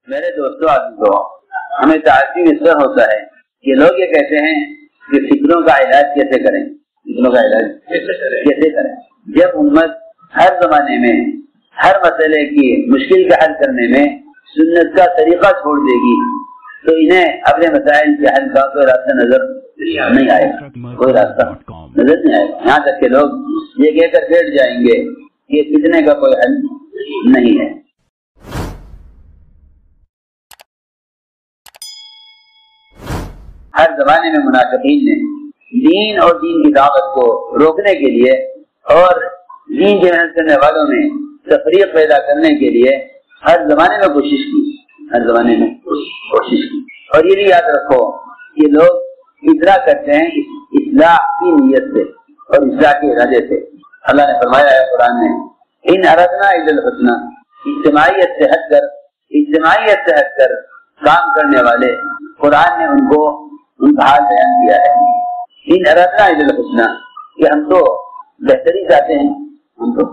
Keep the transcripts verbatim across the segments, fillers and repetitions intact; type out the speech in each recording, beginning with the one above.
میرے دوستوں عزیزوں، ہمیں تعجب اس طرح ہوتا ہے کہ لوگ یہ کہتے ہیں کہ فکروں کا علاج کیسے کریں فکروں کا علاج کیسے کریں جب امت ہر زمانے میں ہر مسئلے کی مشکل کا حل کرنے میں سنت کا طریقہ چھوڑ دے گی تو انہیں اپنے مسائل کے حل کا کوئی راستہ نظر نہیں آئے گا کوئی راستہ نظر نہیں آئے گا یہاں تک کہ لوگ یہ کہہ کر بیٹھ جائیں گے کہ فتنے کا کوئی حل نہیں ہے۔ ہر زمانے میں منافقین نے دین اور دین کی دعوت کو روکنے کے لیے اور دین کی محنت کرنے والوں میں تفریق پیدا کرنے کے لیے ہر زمانے میں کوشش کی ہر زمانے میں کوشش کی اور یہ بھی یاد رکھو کہ لوگ اصلاح کرتے ہیں اصلاح کی نیت سے اور اصلاح کے ارادے سے۔ اللہ نے فرمایا ہے قرآن میں ان اردنا الا الحسنى، اجتماعیت سے ہٹ کر اجتماعیت سے ہٹ کر کام کرنے والے قرآن نے ان کو ان کا حال بیان کیا ہے۔ ان اردنا الا الحسنى کہ ہم تو بہتری چاہتے ہیں ہم تو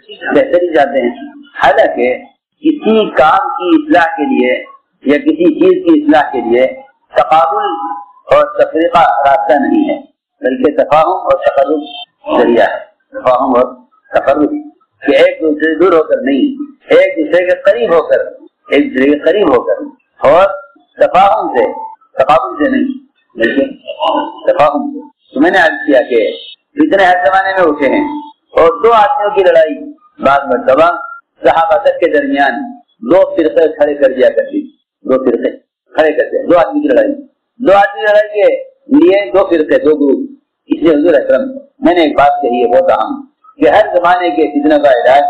بہتری چاہتے ہیں حالانکہ کسی کام کی اصلاح کے لیے یا کسی چیز کی اصلاح کے لیے تقابل اور تفریقہ راستہ نہیں ہے بلکہ تفاہم اور تقرب ذریعہ ہے۔ تفاہم اور تقرب کہ ایک دوسرے سے دور ہو کر نہیں، ایک دوسرے کے قریب ہو کر ایک دوسرے کے قریب ہو کر اور تفاہم سے تقابل سے نہیں بلکہ تفاہم سے۔ تو میں نے عرض کیا کہ فتنے ہر زمانے میں اٹھے ہیں اور دو آدمیوں کی لڑائی بعض مرتبہ صحابہ کے درمیان دو فرقے کھڑے کر دیا کرتی دو فرقے کھڑے کرتے دو آدمی کی لڑائی دو آدمی لڑائی کے لیے دو فرقے دو گروپ۔ اس لیے حضور اکرم میں نے ایک بات کہی ہے بہت اہم کہ ہر زمانے کے فتنہ کا علاج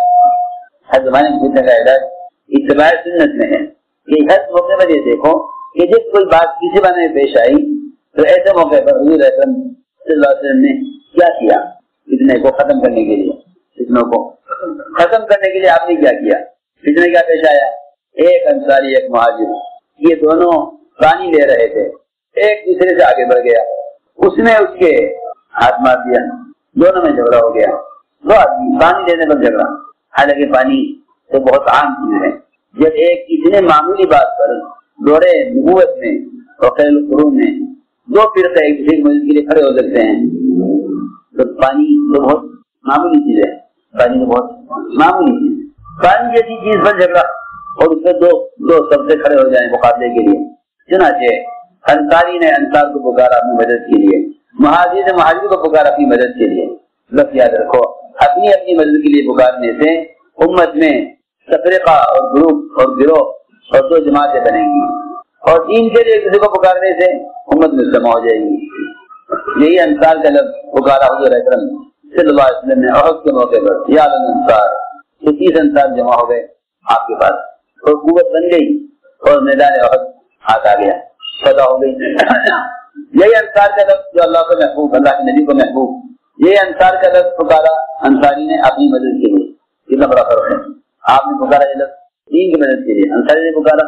ہر زمانے کے فتنہ کا علاج اتباع سنت میں ہے کہ ہر موقع پر یہ دیکھو کہ جب کوئی بات کسی بنے میں پیش آئی تو ایسے موقع پر حضور اکرم صلی اللہ علیہ وسلم نے کیا کیا فتنے کو ختم کرنے کے لیے فتنوں کو ختم کرنے کے لیے آپ نے کیا کیا فتنے کیا پیش آیا؟ ایک انصاری ایک مہاجر یہ دونوں پانی لے رہے تھے، ایک دوسرے سے آگے بڑھ گیا، اس نے اس کے ہاتھ مار دیا، دونوں میں جھگڑا ہو گیا۔ دو آدمی پانی لینے پر جھگڑا، حالانکہ پانی تو بہت عام چیز ہے۔ جب ایک اتنے معمولی بات پر دورے نبوت میں اور خیر القرون میں دو فرقے ایک دوسرے کی مدد کے لیے کھڑے ہو سکتے ہیں تو پانی تو بہت معمولی چیز ہے پانی تو بہت معمولی چیز ہے۔ پانی جیسی چیز پر جھگڑا اور اس میں دو دو سب سے کھڑے ہو جائیں مقابلے کے لیے۔ چنانچہ انصاری نے انصار کو پکارا اپنی مدد کے لیے، مہاجر نے مہاجر کو پکارا اپنی مدد کے لیے۔ بس یاد رکھو اپنی اپنی مدد کے لیے پکارنے سے امت میں تفریقہ اور گروپ اور گروہ اور دو جماعتیں بنیں گی اور دین کے لیے کسی کو پکارنے سے امت میں جمع ہو جائے گی۔ یہی انصار کا لفظ پکارا حضور اکرم صلی اللہ علیہ وسلم نے احد کے موقع پر، یا انصار تو تیس انصار جمع ہو گئے آپ کے پاس اور قوت بن گئی اور میدان احد ہاتھ آ گیا، پیدا ہو گئی۔ یہی انصار کا لفظ جو اللہ کو محبوب اللہ کے نبی کو محبوب یہ انصار کا لفظ پکارا انصاری نے اپنی مدد کے لیے، کتنا بڑا فرق ہے۔ آپ نے پکارا یہ لفظ دین کی مدد کے لیے، انصاری نے پکارا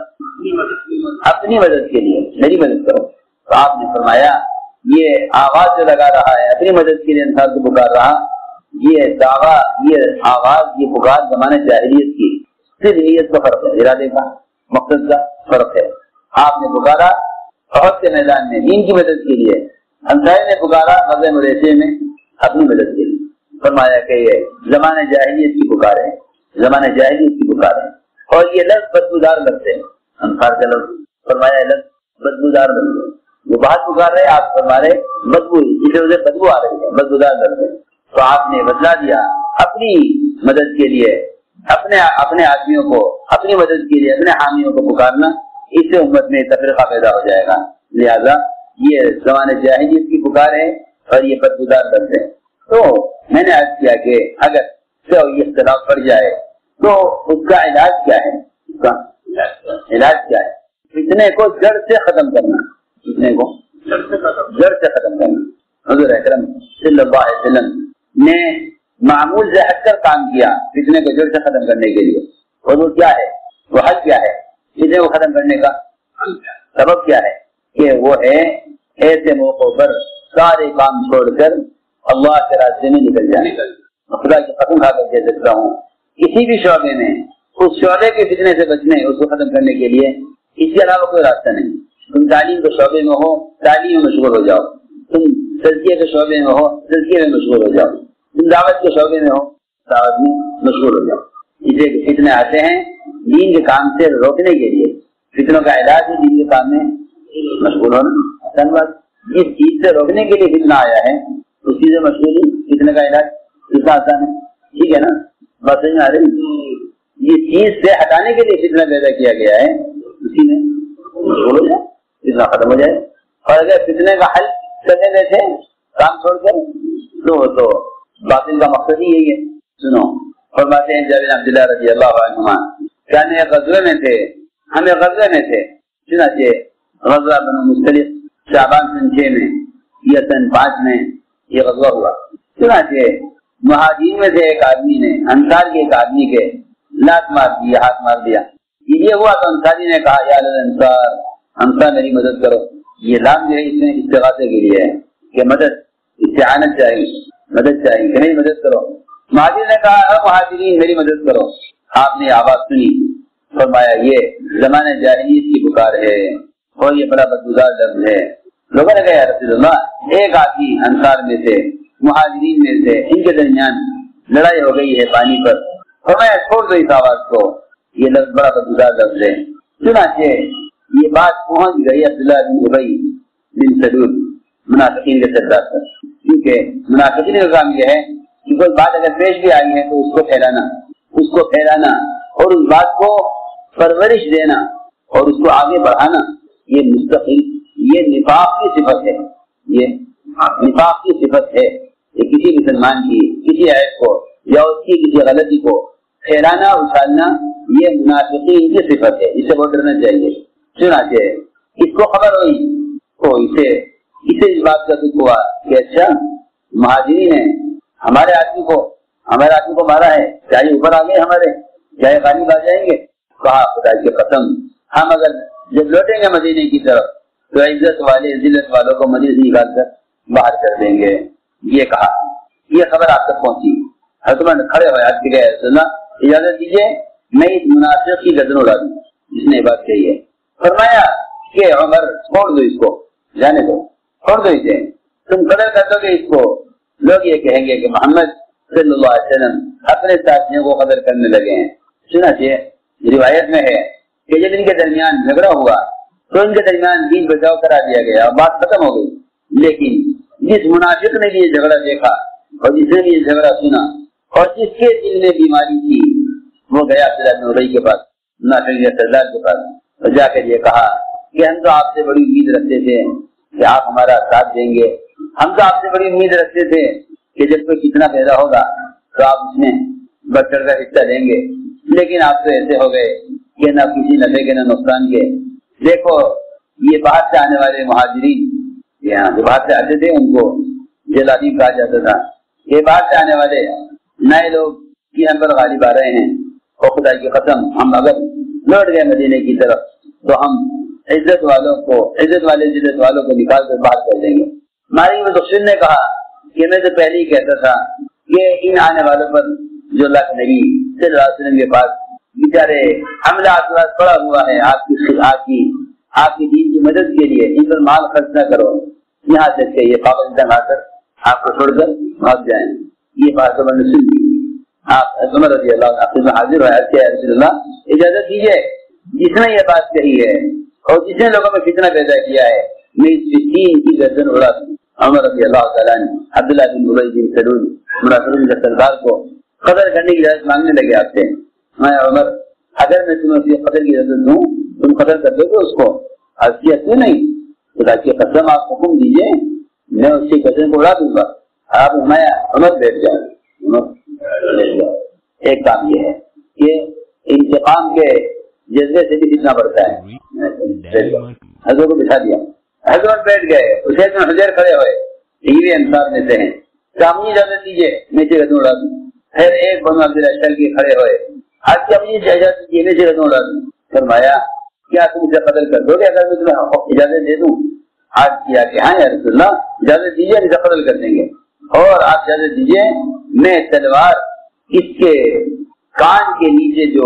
اپنی مدد کے لیے، میری مدد کرو۔ تو آپ نے فرمایا یہ آواز جو لگا رہا ہے اپنی مدد کے لیے انصار کو پکار رہا، یہ دعویٰ یہ آواز یہ پکار زمانے جاہلیت کی صرف نیت کا فرق ہے، ارادے کا مقصد کا فرق ہے۔ آپ نے پکارا احد کے میدان میں دین کی مدد کے لیے، انصاری نے پکارا غزوہ مریسیہ میں اپنی مدد کے لیے۔ فرمایا کہ یہ زمانے جاہلیت کی پکار ہے، زمانے جاہلیت کی پکار ہے اور یہ لفظ بدبودار لفظ ہے۔ انصار کا لفظ فرمایا یہ لفظ بدبودار لفظ ہے، وہ بات پکار رہے آپ فرما رہے بدبو اسے اسے بدبو آ رہی ہے، بدبودار لفظ ہے۔ تو آپ نے بدلا دیا اپنی مدد کے لیے اپنے اپنے آدمیوں کو اپنی مدد کے لیے اپنے حامیوں کو پکارنا، اس سے امت میں تفریقہ پیدا ہو جائے گا۔ لہذا یہ زمانے جاہلیت کی پکار ہے اور یہ بدبودار لفظ ہے۔ تو میں نے عرض کیا کہ اگر کوئی اختلاف پڑ جائے تو اس کا علاج کیا ہے؟ اس کا علاج کیا ہے؟ فتنے کو جڑ سے ختم کرنا، فتنے کو جڑ سے ختم کرنا۔ حضور اکرم صلی اللہ علیہ وسلم نے معمول سے ہٹ کر کام کیا فتنے کو جڑ سے ختم کرنے کے لیے۔ اور وہ کیا ہے؟ وہ حل کیا ہے فتنے کو ختم کرنے کا؟ سبب کیا ہے؟ کہ وہ ہے ایسے موقعوں پر سارے کام چھوڑ کر اللہ کے راستے میں نکل جائے۔ خدا کی قسم کھا کر کہہ سکتا ہوں کسی بھی شعبے میں اس شعبے کے فتنے سے بچنے، اس کو ختم کرنے کے لیے اس کے علاوہ کوئی راستہ نہیں۔ تم تعلیم کے شعبے میں ہو، تعلیم میں مشغول ہو جاؤ، تم تزکیے کے شعبے میں ہو، تزکیے میں مشغول ہو جاؤ، تم دعوت کے شعبے میں ہو، دعوت میں مشغول ہو جاؤ۔ اسے فتنے آتے ہیں دین کے کام سے روکنے کے لیے، فتنوں کا علاج ہے دین کے کام میں مشغول ہونا۔ جس چیز سے روکنے کے لیے فتنہ آیا ہے اس چیز سے مشغول ہی فتنے کا علاج کتنا آسان ہے، ٹھیک ہے نا، بات سمجھ میں آ رہی؟ جس چیز سے ہٹانے کے لیے فتنہ پیدا کیا گیا ہے اسی میں مشغول ہو جائے، فتنہ ختم ہو جائے۔ اور اگر فتنے کا حل کرنے دیتے کام چھوڑ کر تو تو باطل کا مقصد ہی یہی ہے۔ سنو فرماتے ہیں جابر عبداللہ رضی اللہ عنہما کہنے غزوے میں تھے، ہمیں غزوے میں تھے، چنانچہ غزوہ بنو مختلف شعبان سن چھ میں یا سن پانچ میں یہ غزوہ ہوا۔ چنانچہ مہاجرین میں سے ایک آدمی نے انصار کے ایک آدمی کے لات مار دی، ہاتھ مار دیا۔ یہ ہوا تو انصاری نے کہا یا انصار، انصار میری مدد کرو۔ یہ لام جو ہے اس میں استغاثے کے لیے ہے کہ مدد، استعانت چاہیے، مدد چاہیے کہ میری مدد کرو۔ مہاجر نے کہا اے مہاجرین میری مدد کرو۔ آپ نے آواز سنی، فرمایا یہ زمانہ جاہلیت کی پکار ہے اور یہ بڑا بدبودار لفظ ہے۔ لوگوں نے کہا یا رسول اللہ، ایک آدمی انصار میں سے، مہاجرین میں سے، ان کے درمیان لڑائی ہو گئی ہے پانی پر، فرمایا چھوڑ دو اس آواز کو، یہ لفظ بڑا بدبودار لفظ ہے۔ چنانچہ یہ بات پہنچ گئی عبداللہ بن ابی بن سلول منافقین کے سردار پر، کیونکہ منافقین کا کام یہ ہے کہ کوئی بات اگر پیش بھی آئی ہے تو اس کو پھیلانا، اس کو پھیلانا اور اس بات کو پرورش دینا اور اس کو آگے بڑھانا، یہ مستقل یہ نفاق کی صفت ہے، یہ نفاق کی صفت ہے۔ یہ کسی مسلمان کی کسی عیب کو یا اس کی کسی غلطی کو پھیلانا اچھالنا یہ منافقین کی صفت ہے، اسے بہت ڈرنا چاہیے۔ چنانچہ اس کو خبر ہوئی تو اسے اسے اس بات کا دکھ ہوا کہ اچھا مہاجرین نے ہمارے آدمی کو ہمارے آدمی کو مارا ہے، کیا یہ اوپر آ گئے ہمارے، کیا یہ غالب آ جائیں گے؟ کہا خدا کی قسم ہم اگر جب لوٹیں گے مدینے کی طرف تو عزت والے ذلت والوں کو مدینے سے نکال کر باہر کر دیں گے۔ یہ کہا، یہ خبر آپ تک پہنچی، حضرت کھڑے ہوئے ہاتھ کے اللہ اجازت دیجیے میں اس منافق کی گردن اڑا دوں جس نے بات کہی ہے۔ فرمایا کہ عمر چھوڑ دو اس کو، جانے دو، چھوڑ دو اسے، تم قدر کر دو گے اس کو، لوگ یہ کہیں گے کہ محمد صلی اللہ علیہ وسلم اپنے ساتھیوں کو قدر کرنے لگے ہیں۔ چنانچہ روایت میں ہے کہ جب ان کے درمیان جھگڑا ہوا تو ان کے درمیان بیچ بچاؤ کرا دیا گیا اور بات ختم ہو گئی۔ لیکن جس منافق نے بھی یہ جھگڑا دیکھا اور جس نے بھی یہ جھگڑا سنا اور جس کے دل میں بیماری تھی وہ گیا عبداللہ بن ابی کے پاس، منافق کے سردار کے پاس، اور جا کر یہ کہا کہ ہم تو آپ سے بڑی امید رکھتے تھے کہ آپ ہمارا ساتھ دیں گے، ہم تو آپ سے بڑی امید رکھتے تھے کہ جب کوئی فتنہ پیدا ہوگا تو آپ اس میں بڑھ چڑھ کر حصہ لیں گے، لیکن آپ تو ایسے ہو گئے کہ نہ کسی نفع کے نہ نقصان کے۔ دیکھو یہ باہر سے آنے والے مہاجرین، یہاں جو باہر سے آتے تھے ان کو جلادی کہا جاتا تھا، یہ باہر سے آنے والے نئے لوگ کی ہم پر غالب آ رہے ہیں، اور خدا کی قسم ہم اگر لوٹ گئے مدینے کی طرف تو ہم عزت والوں کو عزت والے ذلت والوں کو نکال کر باہر کر دیں گے۔ ماری مدخشن نے کہا کہ میں تو پہلے ہی کہتا تھا کہ ان آنے والوں پر جو اللہ کے نبی صلی اللہ علیہ وسلم کے پاس بیچارے حملہ اثرات پڑا ہوا ہے آپ کی آپ کی آپ کی دین کی مدد کے لیے، ان پر مال خرچ نہ کرو، یہاں تک کہ یہ پابند ڈنگا کر آپ کو چھوڑ کر بھاگ جائیں۔ یہ بات تو میں نے سن لی۔ آپ عمر رضی اللہ عنہ میں حاضر ہوا کہ رسول اللہ اجازت دیجیے، جس نے یہ بات کہی ہے اور جس نے لوگوں میں فتنہ پیدا کیا ہے میں اس فسین کی گردن اڑا دوں۔ عمر رضی اللہ تعالیٰ عنہ عبداللہ بن ابی بن سلول منافقین کے سردار کو قدر کرنے کی اجازت مانگنے لگے آپ سے۔ میں عمر اگر میں تمہیں اس قدر کی اجازت دوں تم قدر کر دو گے اس کو؟ عرض کیا کیوں نہیں؟ خدا کی قسم آپ حکم دیجیے میں اس کی گردن کو اڑا دوں گا۔ آپ میں عمر بیٹھ جاؤں۔ ایک کام یہ ہے کہ انتقام کے جذبے سے بھی جتنا بڑھتا ہے۔ حضرت کو بٹھا دیا، حضرت بیٹھ گئے، اسے میں حضیر کھڑے ہوئے، یہ انصار میں سے ہیں، سامنے اجازت دیجیے میں سے گردن اڑا دوں۔ پھر ایک بنو عبدالاشر کے کھڑے ہوئے، آج کی اپنی اجازت دیجیے میں سے گردن اڑا دوں۔ فرمایا کیا تم اسے قتل کر دو گے اگر میں تمہیں اجازت دے دوں؟ آج کیا کہ ہاں یا رسول اللہ اجازت دیجیے اسے قتل کر دیں گے، اور آپ اجازت دیجیے میں تلوار اس کے کان کے نیچے جو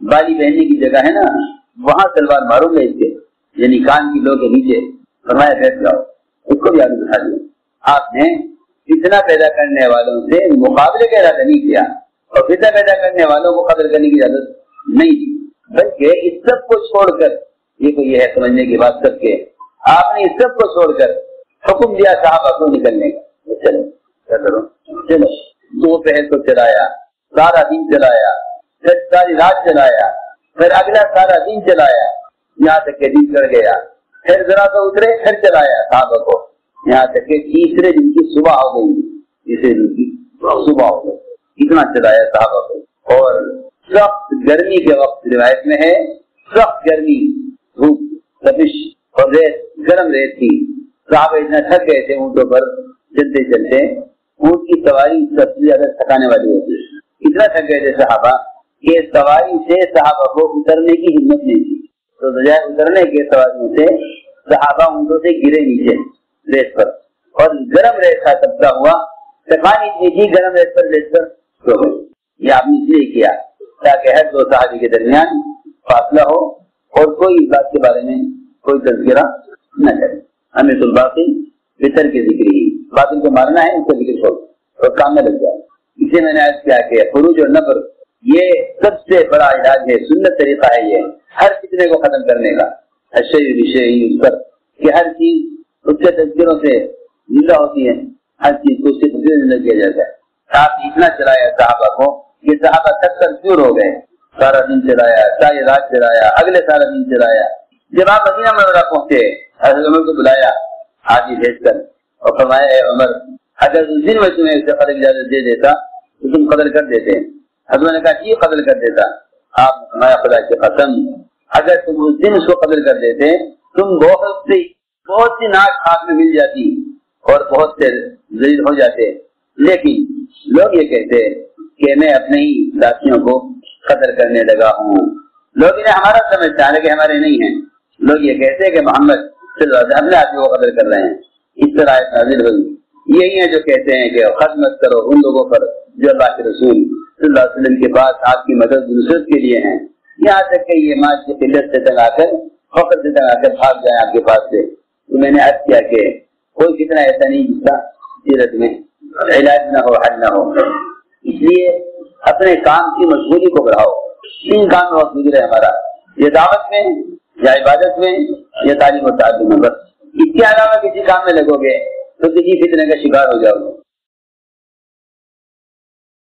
بالی پہننے کی جگہ ہے نا وہاں تلوار ماروں گا اس کے، یعنی کان کی لو کے نیچے، فرمایا بیٹھ جاؤ، اس کو بھی آگے بٹھا دیا۔ آپ نے فتنہ پیدا کرنے والوں سے مقابلے کا ارادہ نہیں کیا اور فتنہ پیدا کرنے والوں کو قتل کرنے کی اجازت نہیں دی، بلکہ اس سب کو چھوڑ کر، یہ تو یہ ہے سمجھنے کی بات سب کے، آپ نے اس سب کو چھوڑ کر حکم دیا صحابہ کو نکلنے کا، چلو کیا کرو چلو، دو پہر کو چلایا، سارا دن چلایا، پھر ساری رات چلایا، پھر اگلا سارا دن چلایا، یہاں تک کہ دن چڑھ گیا، پھر ذرا تو اترے، پھر چلایا صحابہ کو، یہاں تک کہ تیسرے دن کی صبح ہو گئی، تیسرے دن کی صبح ہو گئی، کتنا چلایا صحابہ کو۔ اور سخت گرمی کے وقت روایت میں ہے، سخت گرمی، دھوپ، تپش اور ریت، گرم ریت تھی، صحابہ اتنا تھک گئے تھے اونٹوں پر چلتے چلتے، اونٹ کی سواری سب سے زیادہ تھکانے والی ہوتی ہے، اتنا تھک گئے تھے صحابہ کہ سواری سے صحابہ کو اترنے کی ہمت نہیں تھی، تو بجائے اترنے کے سواریوں سے صحابہ اونٹوں سے گرے نیچے ریت پر، اور گرم ریت کا تبکہ ہوا، تھکانی اتنی تھی گرم ریت پر ریت پر سو گئے۔ یہ آپ نے اس لیے کیا تاکہ ہر دو صحابی کے درمیان فاصلہ ہو اور کوئی اس بات کے بارے میں کوئی تذکرہ نہ کرے۔ ہمیں تو باطل فطر کے ذکر ہی، باطل کو مارنا ہے اس کا ذکر چھوڑ اور کام میں لگ جائے۔ اسے میں نے عرض کیا کہ خروج اور نفر یہ سب سے بڑا علاج ہے، سنت طریقہ ہے یہ ہر فتنے کو ختم کرنے کا، اشیء بشیء یذکر، کہ ہر چیز اس کے تذکروں سے زندہ ہوتی ہے، ہر چیز کو اس سے تذکرہ زندہ کیا جاتا ہے۔ آپ نے اتنا چلایا صحابہ کو کہ صحابہ تک کر چور ہو گئے، سارا دن چلایا، ساری رات چلایا، اگلے سارا دن چلایا۔ جب آپ مدینہ منورہ پہنچے، حضرت عمر کو بلایا حاجی بھیج کر اور فرمایا اے عمر، اگر اس دن میں تمہیں اسے قتل کی اجازت دے دیتا تو تم قتل کر دیتے۔ حضرت نے کہا جی قتل کر دیتا۔ آپ نے فرمایا خدا کی قسم اگر تم اس دن اس کو قتل کر دیتے تم بہت سی بہت سی ناک ہاتھ میں مل جاتی اور بہت سے ذلیل ہو جاتے، لیکن لوگ یہ کہتے کہ میں اپنے ہی ساتھیوں کو قتل کرنے لگا ہوں، لوگ انہیں ہمارا سمجھتا ہے کہ ہمارے نہیں ہیں، لوگ یہ کہتے ہیں کہ محمد صلی اللہ علیہ وسلم اپنے آدمی کو قتل کر رہے ہیں۔ اس طرح آیت نازل ہوئی، یہی ہے جو کہتے ہیں کہ خدمت کرو ان لوگوں پر جو اللہ کے رسول صلی اللہ علیہ وسلم کے پاس آپ کی مدد نصرت کے لیے ہیں، یہاں تک کہ یہ ماں کی قلت سے تنگ آ کر فخر سے تنگ آ کر بھاگ جائیں آپ کے پاس سے۔ تو میں نے عرض کیا کہ کوئی کتنا ایسا نہیں جس کا سیرت میں علاج نہ ہو، حل نہ ہو، اس لیے اپنے کام کی مشغولی کو بڑھاؤ۔ تین کام میں وقت گزرے ہمارا، یہ دعوت میں یا عبادت میں یا تعلیم و تعلم میں، بس اس کے علاوہ کسی کام میں لگو گے تو کسی فتنے کا شکار ہو جاؤ گے۔